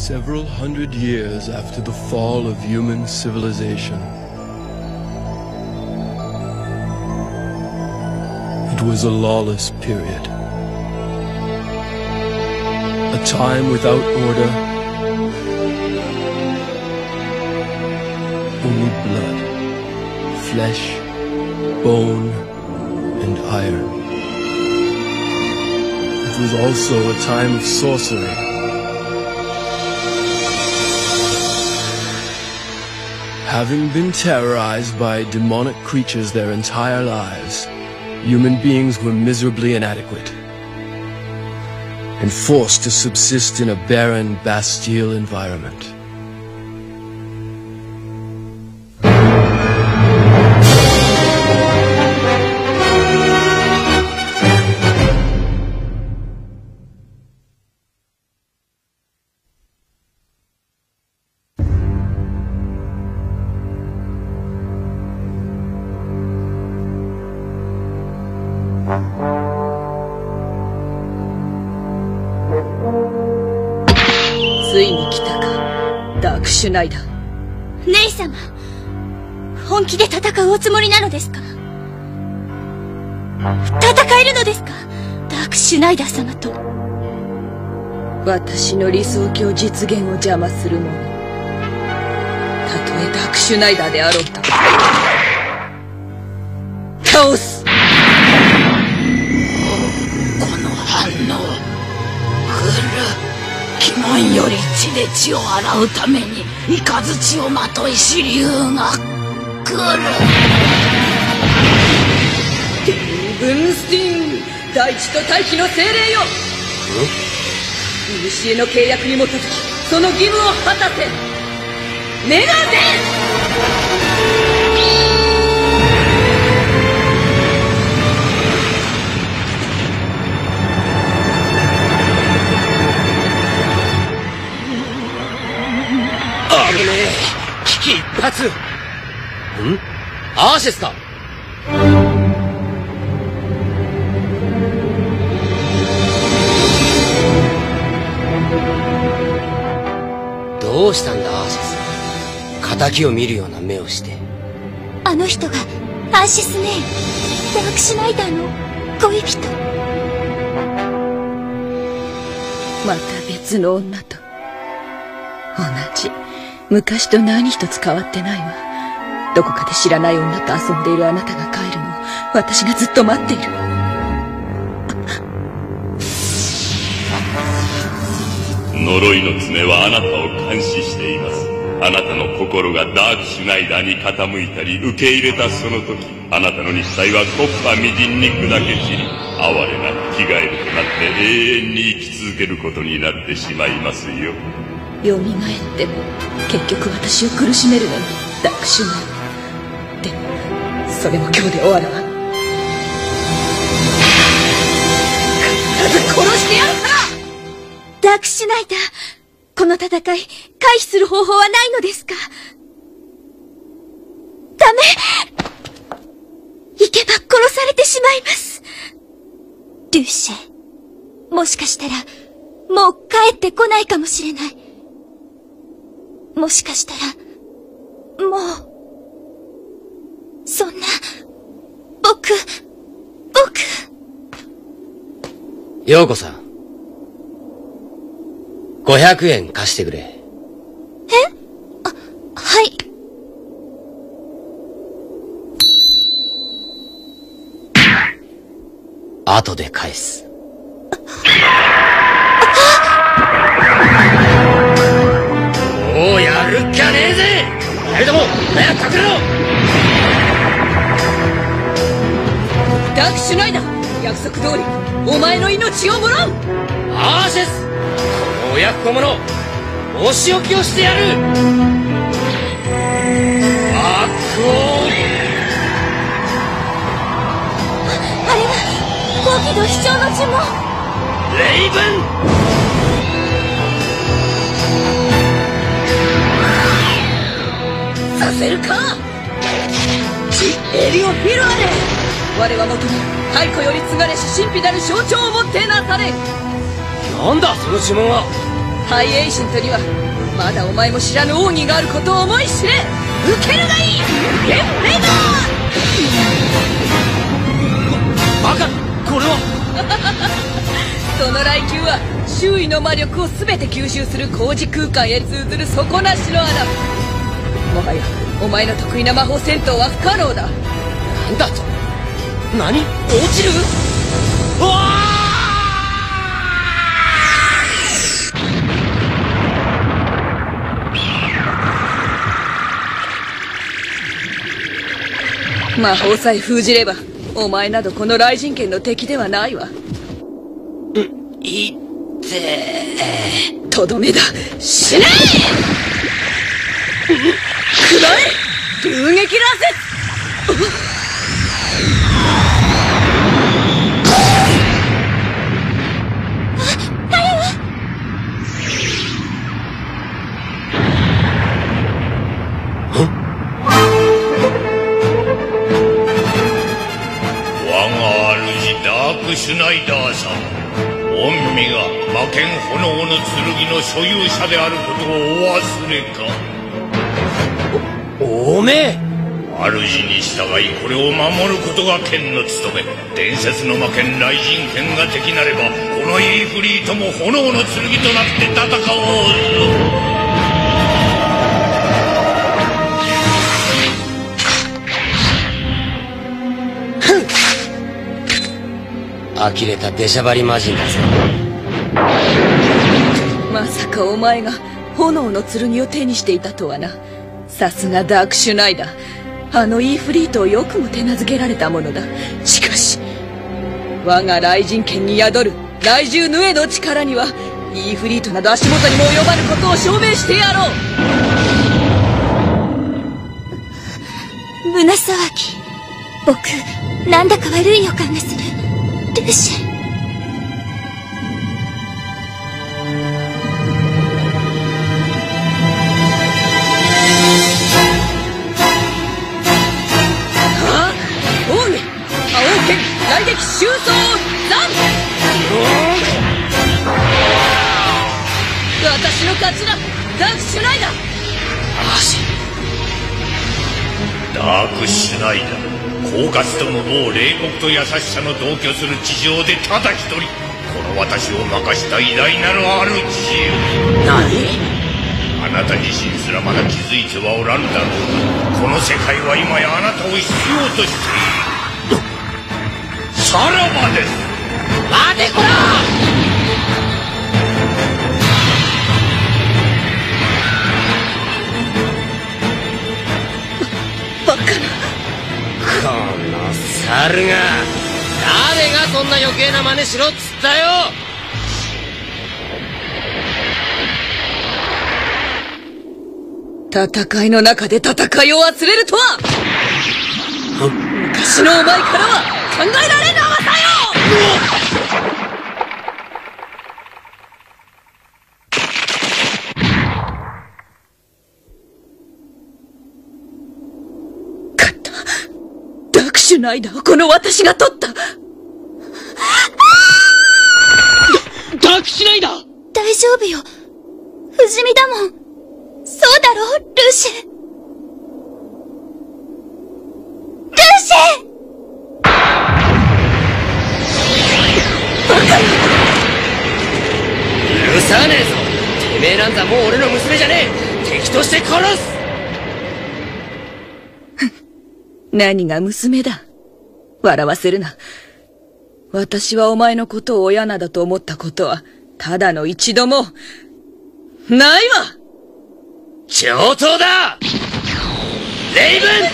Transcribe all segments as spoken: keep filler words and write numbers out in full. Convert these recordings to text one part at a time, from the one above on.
Several hundred years after the fall of human civilization, it was a lawless period. A time without order, only blood, flesh, bone, and iron. It was also a time of sorcery. Having been terrorized by demonic creatures their entire lives, human beings were miserably inadequate and forced to subsist in a barren, bastile environment. ついに来たか、ダークシュナイダー。 姉様、本気で戦うおつもりなのですか？戦えるのですか？ダークシュナイダー様と。 私の理想郷実現を邪魔する者、たとえダークシュナイダーであろうと倒す。 この反応、来る。鬼門より血で血を洗うために雷をまとい支流が来る。 ディーブンスティン、大地と大気の精霊よ。古の契約に基づきその義務を果たせ。メガデ危ねえ、危機一髪。ん？アーシェスか？どうしたんだアーシェス。敵を見るような目をして。 あの人がアーシス・メイ、ダークシュナイダーの恋人。 また別の女と同じ。昔と何一つ変わってないわ。どこかで知らない女と遊んでいるあなたが帰るのを私がずっと待っている。 呪いの爪はあなたを監視しています。あなたの心がダークシュナイダーに傾いたり受け入れたその時、あなたの肉体は木っ端みじんに砕け散り、哀れなきガエルとなって永遠に生き続けることになってしまいますよ。 蘇っても結局私を苦しめるのにダークシュナイダー。でもそれも今日で終わるわ。必ず殺してやるから。 ダークシュナイダー、この戦い回避する方法はないのですか？ダメ！行けば殺されてしまいます。ルーシェ、もしかしたらもう帰ってこないかもしれない。もしかしたらもうそんな僕僕陽子さん、ごひゃくえん貸してくれ。 え？あ、はい。 後で返す。もうやるっきゃねえぜ。二人とも早く隠れろ。 ダークシュナイダー、約束通りお前の命をもらう。 アーシェス、この親子者お仕置きをしてやる。バックオン。 あれは高輝度飛翔の呪文。 レイブン。 させるか。チエリオ・フィルアネ、我はもとに太古より継がれし神秘なる象徴をもってなされ。 なんだその呪文は。 ハイエイジェントにはまだお前も知らぬ奥義があることを思い知れ。受けるがいい。ゲッレイだ。 バカ、これはその雷球は周囲の魔力を全て吸収する工事空間へ通ずる底なしの穴。もはやお前の得意な魔法戦闘は不可能だ。 なんだと。何、落ちる。うわー。魔法さえ封じればお前などこの雷神剣の敵ではないわ。 いってーとどめだ。死ねー。くらえ流撃乱説。 ダークシュナイダー様、御身が魔剣炎の剣の所有者であることをお忘れか。 お、おめえ主に従いこれを守ることが剣の務め。伝説の魔剣雷神剣が敵なればこのイーフリートも炎の剣となって戦おうぞ。 呆れた出しゃばり魔人だぞ。 まさかお前が炎の剣を手にしていたとはな。さすがダークシュナイダー。あのイーフリートをよくも手なずけられたものだ。しかし我が雷神剣に宿る雷獣ヌエの力にはイーフリートなど足元にも及ばぬことを証明してやろう。胸騒ぎ。僕なんだか悪い予感がする。ルシェ。 はあ、奥義青剣雷撃収蔵残。私の勝ちだ。ダークシュナイダー。 ダークシュナイダー、狡猾と無謀、冷酷と優しさの同居する地上でただ一人、この私を任した偉大なる主よ。 何？ あなた自身すらまだ気づいてはおらぬだろうが、この世界は今やあなたを必要としている。さらばです。 待てこら！ バカな。 この猿が、誰がそんな余計な真似しろっつったよ。 戦いの中で戦いを忘れるとは昔のお前からは考えられぬ甘さよ。勝った。ダークシュナイダーをこの私が取った。ダークシュナイダー！ 大丈夫よ。不死身だもん。そうだろ、ルシェ。ルシェ！ 許さねえぞ。てめえなんざもう俺の娘じゃねえ。敵として殺す。 何が娘だ。笑わせるな。私はお前のことを親などと思ったことはただの一度もないわ。 上等だ！レイブン！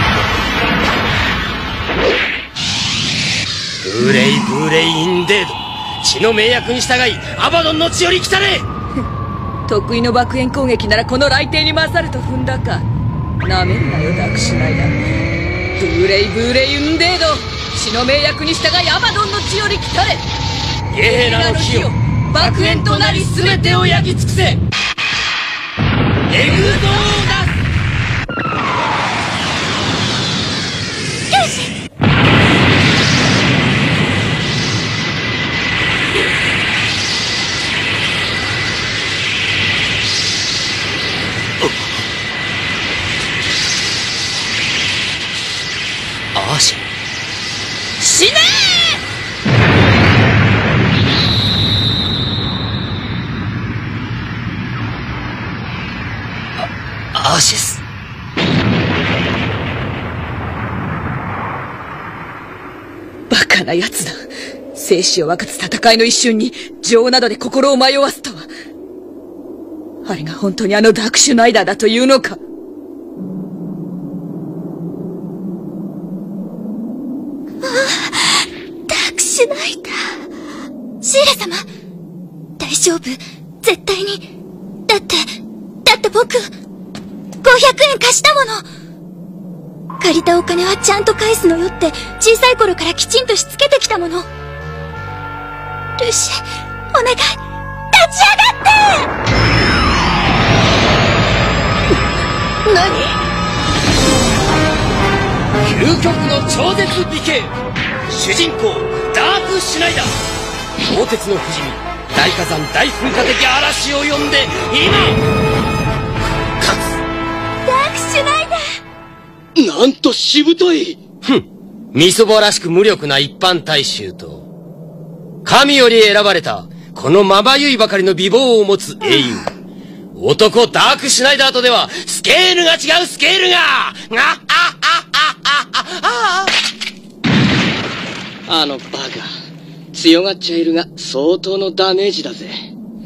ブーレイブーレイインデード。血の命約に従いアバドンの血より来たれ。 得意の爆炎攻撃ならこの雷霆に勝ると踏んだか。なめんなよダークシュナイダー。ブーレイブーレイインデード。血の命約に従いアバドンの血より来たれ。 ゲーラの火よ、爆炎となり全てを焼き尽くせ。エグゾーダス。 ーシス。 バカな奴だ。生死を分かつ戦いの一瞬に情などで心を迷わすとは。あれが本当にあのダークシュナイダーだというのか。 ああ、ダークシュナイダー。シーラ様、大丈夫？絶対に。だって、だって僕、ごひゃくえん貸したもの。借りたお金はちゃんと返すのよって小さい頃からきちんとしつけてきたもの。ルシエ、お願い、立ち上がって。何？ 究極の超絶美形、主人公ダークシュナイダー。鋼鉄の不死身、大火山大噴火的嵐を呼んで今復活。 ダークシュナイダー。 なんとしぶとい。ふん、みそぼらしく無力な一般大衆と神より選ばれたこのまばゆいばかりの美貌を持つ英雄男ダークシュナイダーとではスケールが違う。スケールがああああのバカ、強がっちゃいるが相当のダメージだぜ。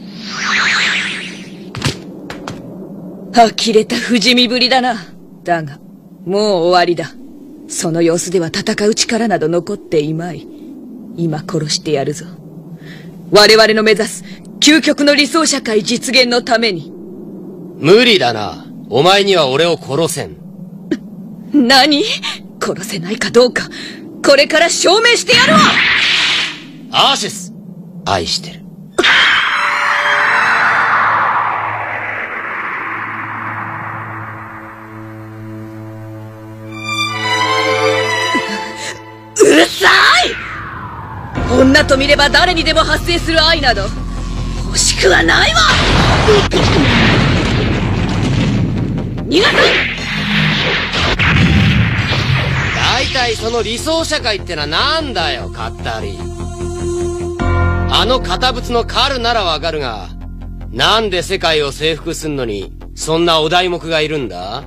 呆れた不死身ぶりだな。だがもう終わりだ。その様子では戦う力など残っていまい。今殺してやるぞ。我々の目指す究極の理想社会実現のために。 無理だな。お前には俺を殺せん。 何？殺せないかどうか、これから証明してやるわ。 アーシス、愛してる。 うるさい！女と見れば誰にでも発生する愛など欲しくはないわ。逃がさん！ 大体その理想社会ってのはなんだよ、かったり。あの堅物のカルならわかるが、なんで世界を征服すんのにそんなお題目がいるんだ？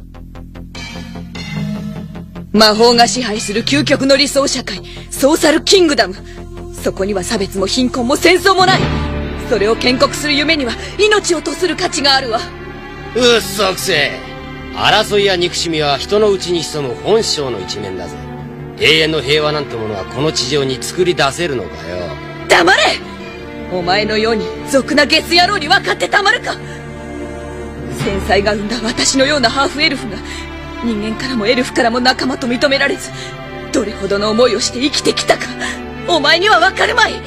魔法が支配する究極の理想社会、ソーサルキングダム。そこには差別も貧困も戦争もない。それを建国する夢には命を賭する価値があるわ。 うっそくせえ。争いや憎しみは人の内に潜む本性の一面だぜ。永遠の平和なんてものはこの地上に作り出せるのかよ。 黙れ！お前のように俗なゲス野郎に分かってたまるか。繊細が生んだ私のようなハーフエルフが人間からもエルフからも仲間と認められず、どれほどの思いをして生きてきたか、お前には分かるまい。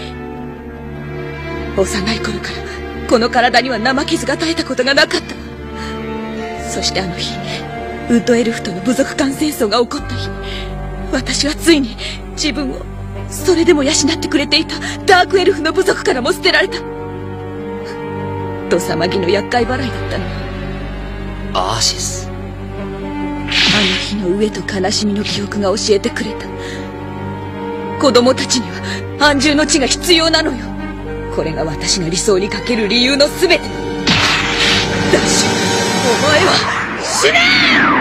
幼い頃からこの体には生傷が絶えたことがなかった。そしてあの日、ウッドエルフとの部族間戦争が起こった日、私はついに自分をそれでも養ってくれていたダークエルフの部族からも捨てられた。ドサマギの厄介払いだったのよ。 アーシス。 あの日の飢えと悲しみの記憶が教えてくれた。子供たちには安住の地が必要なのよ。これが私が理想にかける理由の全てだ。だし、お前は死ね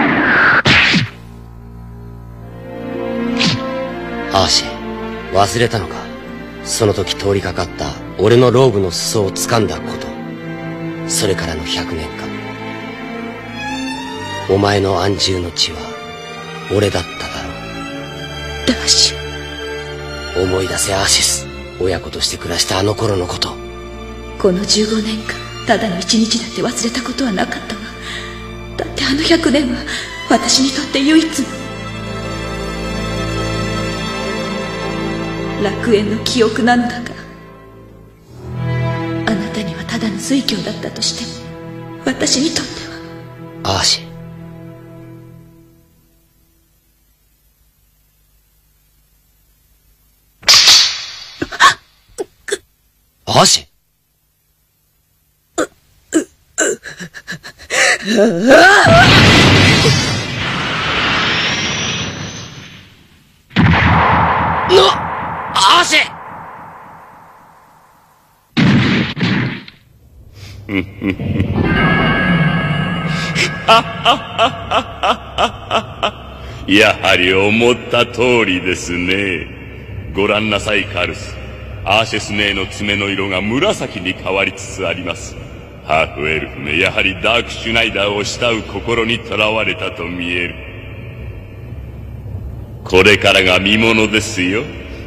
ー！アーシー、忘れたのか。その時通りかかった俺のローブの裾を掴んだこと。それからのひゃくねんかん、お前の安住の地は俺だっただろう。 ダッシュ、思い出せアーシス。親子として暮らしたあの頃のこと。 このじゅうごねんかん、ただの一日だって忘れたことはなかったわ。だってあのひゃくねんは私にとって唯一の楽園の記憶なのだから。あなたにはただの酔狂だったとしても、私にとっては。 アーシー、アーシー、のアーシーやはり思った通りですね。ご覧なさい、カルス。アーシェスネーの爪の色が紫に変わりつつあります。ハーフエルフめ、やはりダークシュナイダーを慕う心にとらわれたと見える。これからが見ものですよ。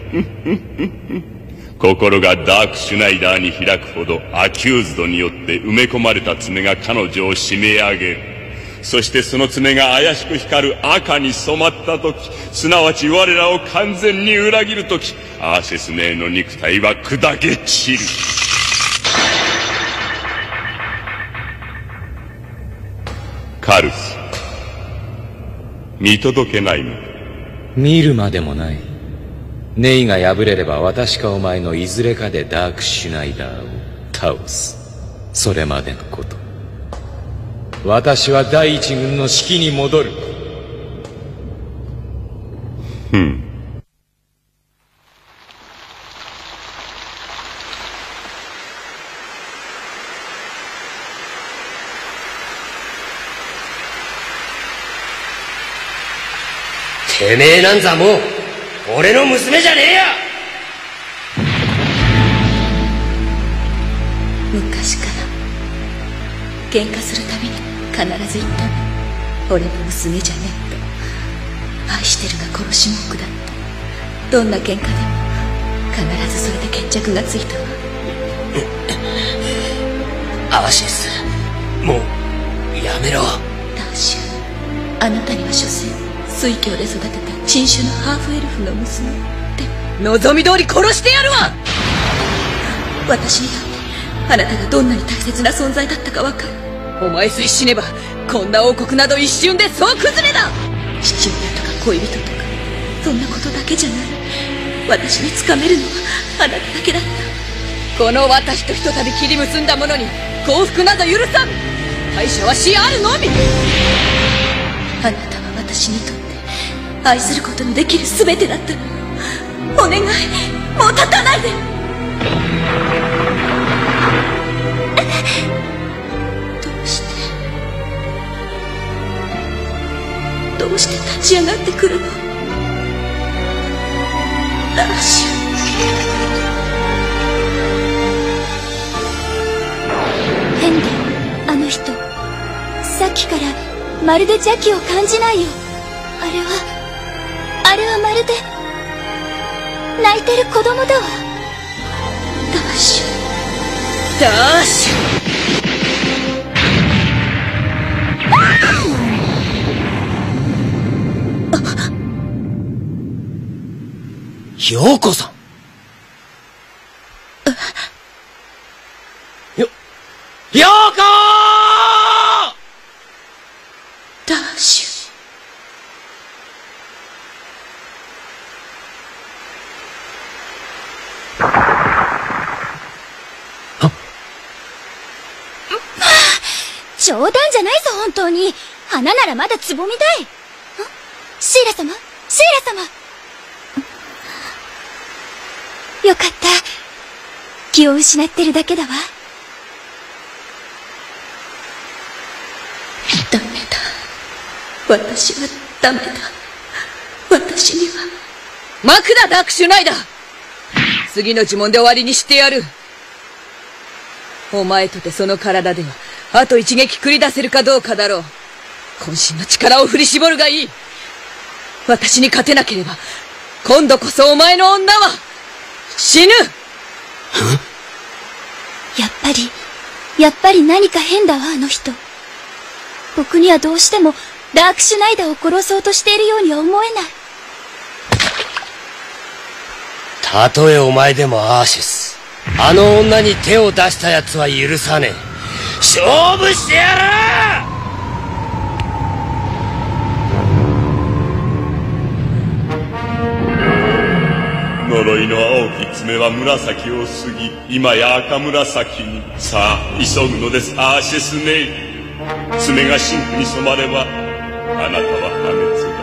心がダークシュナイダーに開くほどアキューズドによって埋め込まれた爪が彼女を締め上げる。そしてその爪が怪しく光る赤に染まった時、すなわち我らを完全に裏切る時、アーシェスネーの肉体は砕け散る。カルス、見届けないの？ 見るまでもない。ネイが敗れれば私かお前のいずれかでダークシュナイダーを倒す。それまでのこと。私は第一軍の指揮に戻る。 ふん。 てめえなんざもう俺の娘じゃねえや。 昔から喧嘩するたびに必ず言ったの。俺の娘じゃねえと。愛してるが殺し文句だった。どんな喧嘩でも必ずそれで決着がついたわ。 アーシェス、もうやめろ。 ダーシュ、あなたには所詮水郷で育てた珍種のハーフエルフの娘でも望み通り殺してやるわ。私にとってあなたがどんなに大切な存在だったか分かる。お前さえ死ねばこんな王国など一瞬で総崩れだ。父親とか恋人とかそんなことだけじゃない。私につかめるのはあなただけだった。この私とひとたび切り結んだ者に幸福など許さん。敗者は死あるのみ。あなたは私にとって愛することのできる全てだったのよ。お願い、もう立たないで。どうしてどうして立ち上がってくるの？ダーシュ。 変だ、あの人。さっきからまるで邪気を感じないよ。あれはあれはまるで泣いてる子供だわ。 ダーシュ、ダーシュ。陽子さん。よ、陽子！ ダーシュ。 冗談じゃないぞ、本当に。花ならまだつぼみたい。シーラ様、シーラ様。よかった。気を失ってるだけだわ。 ダメだ。私はダメだ。私には。マクダ・ダークシュナイダー。次の呪文で終わりにしてやる。お前とてその体ではあと一撃繰り出せるかどうかだろう。渾身の力を振り絞るがいい。私に勝てなければ今度こそお前の女は死ぬ。 やっぱりやっぱり何か変だわ、あの人。僕にはどうしてもダークシュナイダーを殺そうとしているようには思えない。 たとえお前でもアーシェス、あの女に手を出した奴は許さねえ。勝負してやる。 呪いの青き爪は紫を過ぎ、今や赤紫に。さあ急ぐのです、アーシェスネイ。爪が真紅に染まればあなたは破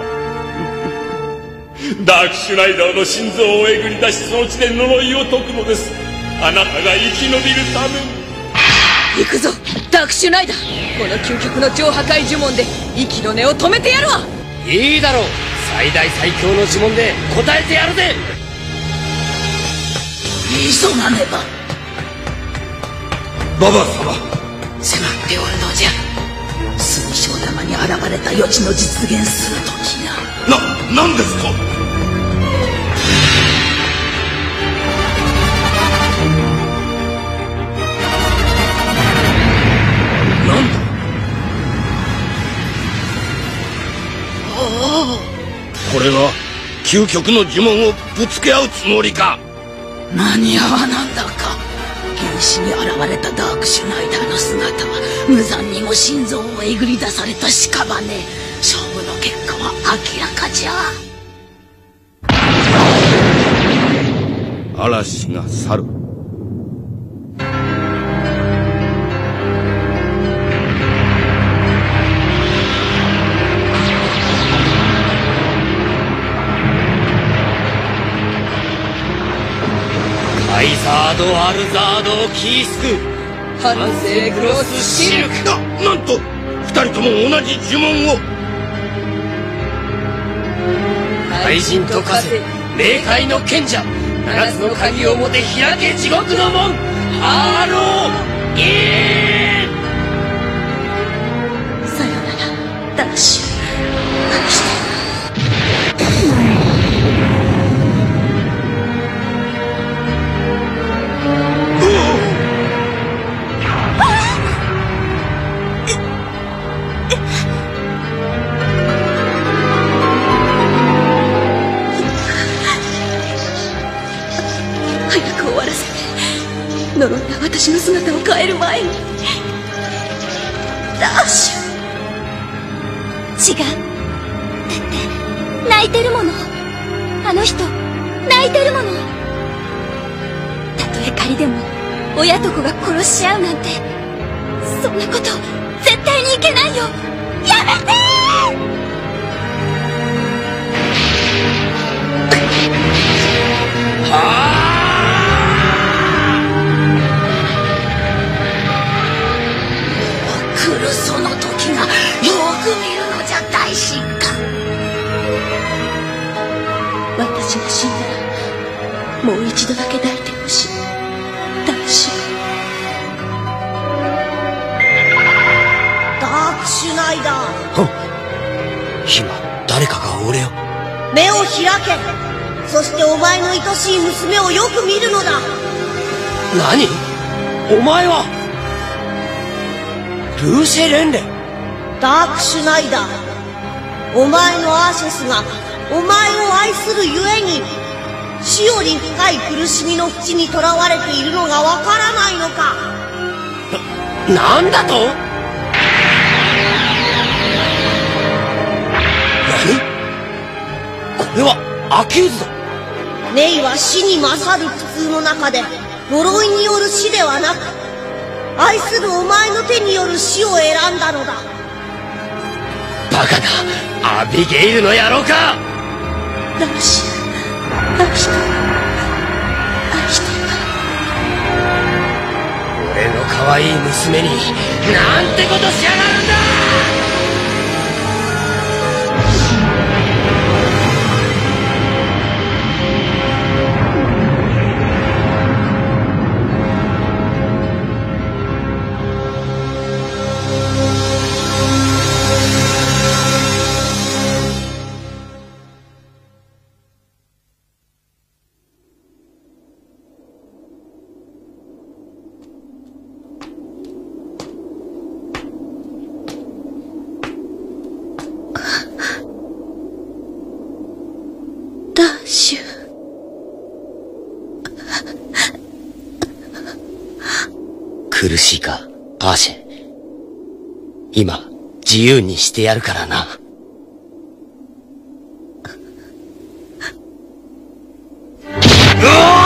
滅だ。ダークシュナイダーの心臓をえぐり出し、その地で呪いを解くのです。あなたが生き延びるために。 行くぞダークシュナイダー。この究極の超破壊呪文で息の根を止めてやるわ。 いいだろう。最大最強の呪文で答えてやるぜ。 急がねば。 ババ様、 迫っておるのじゃ。水晶玉に現れた余地の実現する時が。 な、何ですか。なんだ。これは究極の呪文をぶつけ合うつもりか。 間に合わなんだか。原始に現れたダークシュナイダーの姿は無残にも心臓をえぐり出された屍。勝負の結果は明らかじゃ。 嵐が去る。 カイザード・アルザード・キースク反省クロスシルク。 な、なんと二人とも同じ呪文を。 怪人と化せ冥界の賢者、七つの鍵を持て開け地獄の門、ハローイン。 さよならダッシュ。愛してる。 呪いが私の姿を変える前に。 ダッシュ。違う。だって泣いてるもの。あの人泣いてるもの。たとえ仮でも親と子が殺し合うなんて、そんなこと絶対にいけないよ。やめてー。はあ。 来るその時がよく見るのじゃ。大神官。 私が死んだらもう一度だけ抱いてほしい。ダッシュ。 ダークシュナイダー。 今誰かが俺を。 目を開け。そしてお前の愛しい娘をよく見るのだ。 何？お前はルーシェ・レンレ。 ダークシュナイダー。お前のアーシェスがお前を愛するゆえに死より深い苦しみの淵にとらわれているのがわからないのか。 な、なんだと？何？これはアキューズだ。 ネイは死に勝る苦痛の中で呪いによる死ではなく、愛するお前の手による死を選んだのだ。 バカなアビゲイルの野郎か。 ダッシュ、愛してる、愛してる。 俺の可愛い娘になんてことしやがるんだ。苦しいか、アーシェ。今、自由にしてやるからな。うわ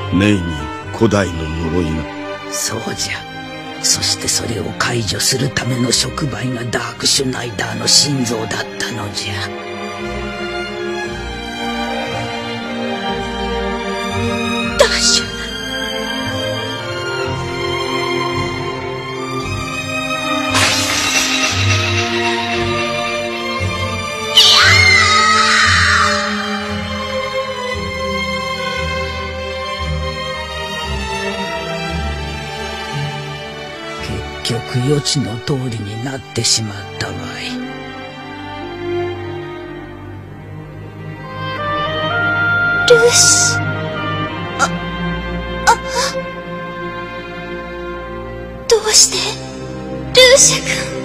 メイに古代の呪いが。 そうじゃ。そしてそれを解除するための触媒がダークシュナイダーの心臓だったのじゃ。 ダッシュ。 結局予知の通りになってしまったわい。 ルーシ。あ、あ、どうしてルーシェ君。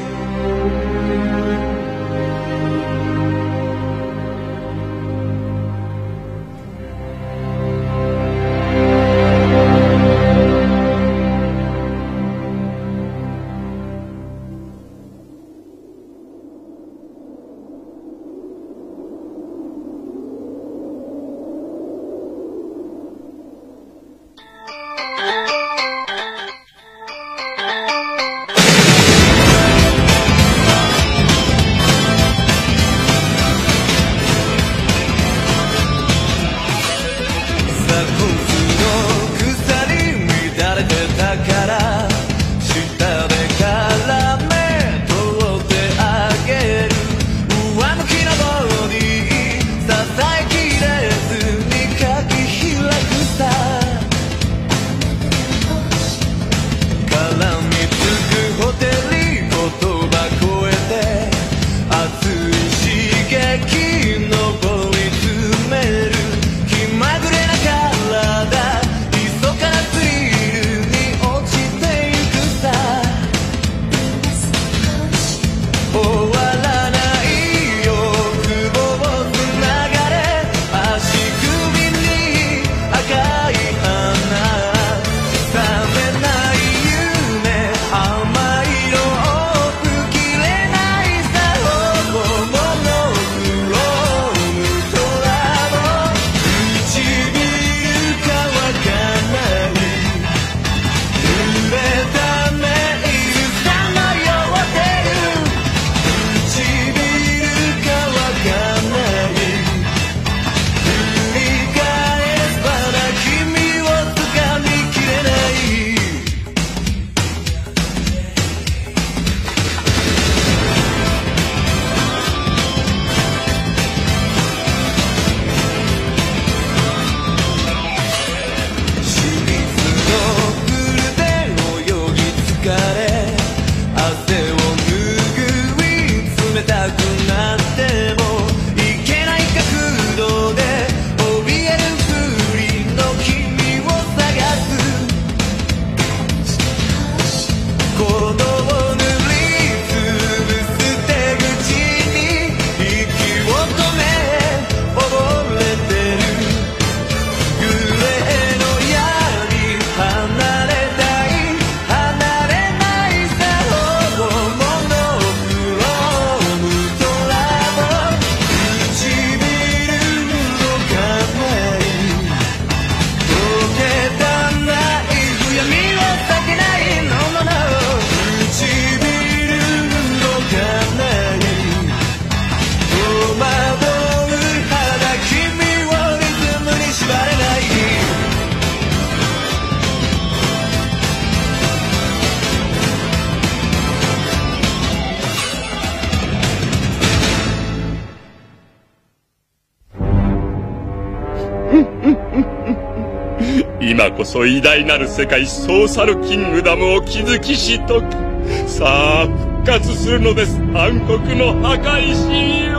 今こそ偉大なる世界ソーサルキングダムを築きしとき、さあ復活するのです暗黒の破壊神よ。